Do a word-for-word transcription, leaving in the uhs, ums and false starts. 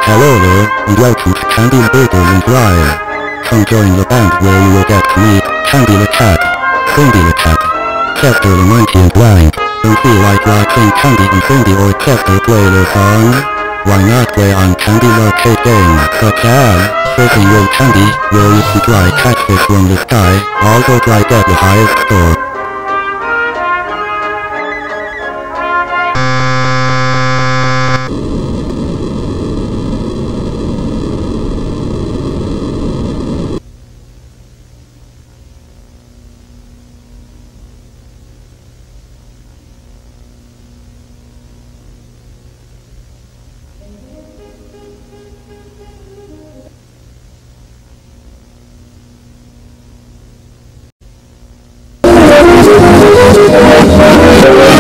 Hello there, and welcome to Candy Burger and Live. Come join the band where you will get to meet Candy the Cat, Cindy the Cat, Chester the Monkey and Blind. Don't feel like watching Candy and Cindy or Chester play their song? Why not play on Candy arcade games such as Surfing with Candy, where you can fly catfish from the sky, also try get the highest score. Thank you.